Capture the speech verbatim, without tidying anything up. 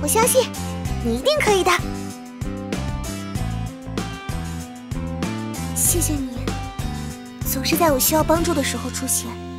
我相信你一定可以的。谢谢你，总是在我需要帮助的时候出现。